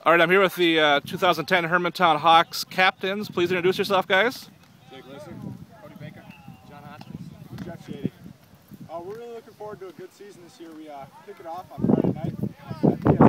All right, I'm here with the 2010 Hermantown Hawks captains. Please introduce yourself, guys. Jake Lisser, Cody Baker, John Hodgkins, Jeff Shady. We're really looking forward to a good season this year. We kick it off on Friday night at the